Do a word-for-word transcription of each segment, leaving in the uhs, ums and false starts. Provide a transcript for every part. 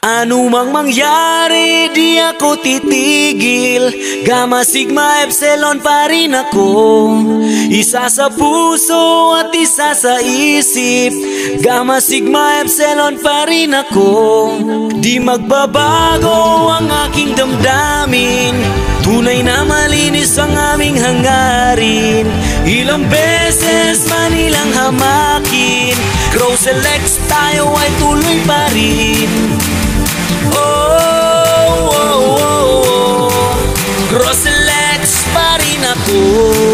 Ano mang mangyari, di ako titigil. Gamma Sigma Epsilon pa rin ako. Isa sa puso at isa sa isip. Gamma Sigma Epsilon pa rin ako. Di magbabago ang aking damdamin. Tunay na malinis ang aming hangarin. Ilang beses man ilang hamakin, Grow Selects tayo ay tuloy pa rin. Oh, oh, oh, oh. Grow Selects pa rin ako.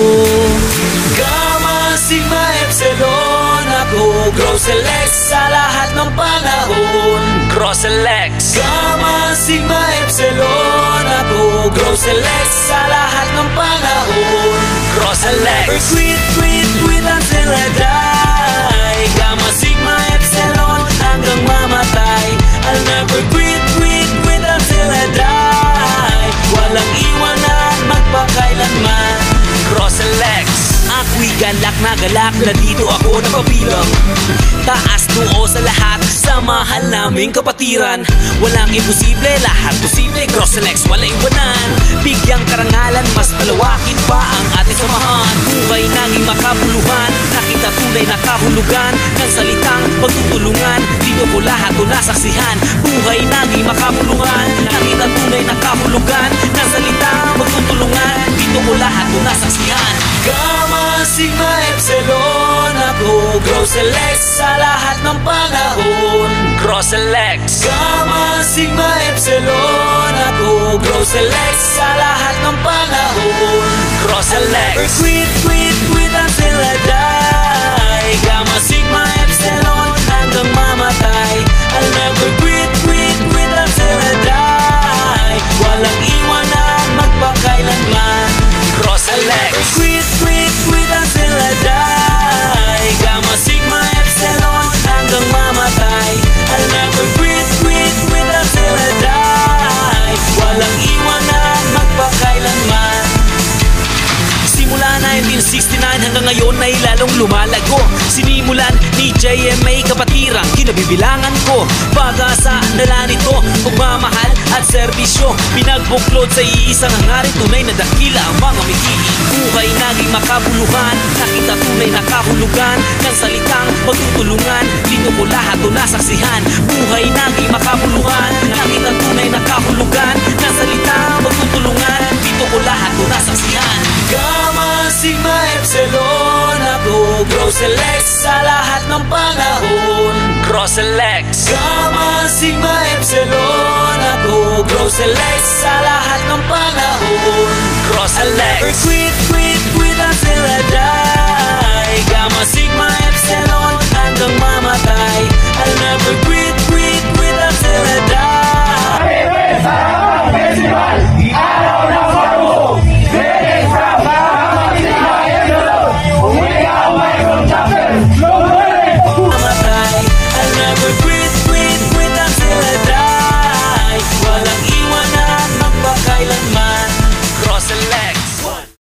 Gamma Sigma Epsilon ako. Grow Selects sa lahat ng panahon. Grow Selects. Gamma Sigma Epsilon ako. Grow Selects sa lahat ng panahon. Grow Selects. Never quit, quit, quit until I die. Gamma Sigma Epsilon hanggang mamatay. I'll never quit, quit, quit until I die. Walang iwanan magpakailanman. Grow Selects. Ako'y galak na galak na dito ako napabilang. Taas noo sa lahat sa mahal naming kapatiran. Walang imposible, lahat posible. Grow Selects, walang iwanan. Bigyang karangalan, mas palawakin pa ang ating samahan. Buhay naging makabuluhan, nakita tunay na kahulugan ng salitang pagtutulungan. Dito ko lahat o nasaksihan. Buhay naging makabuluhan, nakita tunay na kahulugan ng salitang pagtutulungan. Dito ko lahat o nasaksihan. Gamma Sigma Epsilon ako. Grow Selects sa lahat ng panahon. Grow Selects. Gamma Sigma Epsilon ako. Grow Selects sa lahat ng panahon. Grow Selects. Never quit, quit, quit until I die. Gamma Sigma Epsilon hanggang mamatay. I'll never quit, quit, quit until I die. Walang iwanan magpakailanman. Grow Selects. Never quit, quit, quit until I die. Gamma Sigma Epsilon hanggang mamatay. I'll never quit, quit, quit until I die. Walang iwanan magpakailanman. Simula nineteen sixty-nine hanggang ngayon ay lalong lumalago. Sinimulan ni J M A Kapatirang kinabibilangan ko. Pag-asa dala nito, pagmamahal at serbisyo. Pinagbuklod sa iisang hangarin, tunay na dakila ang mga mitiin. Buhay naging makabuluhan, nakita tunay na kahulugan ng salitang pagtutulungan. Dito ko lahat o nasaksihan. Buhay naging makabuluhan, nakita tunay na kahulugan ng salitang pagtutulungan. Dito ko lahat o nasaksihan. Gamma Sigma Epsilon ako. Grow Selects sa lahat ng panahon. Grow Selects. Gamma Sigma Epsilon ako. Grow Selects sa lahat ng panahon. Grow Selects. Never quit, quit, quit until I die. Gamma Sigma Epsilon hanggang mamatay. I'll never quit, quit, quit until I die. Hey, hey, Festival!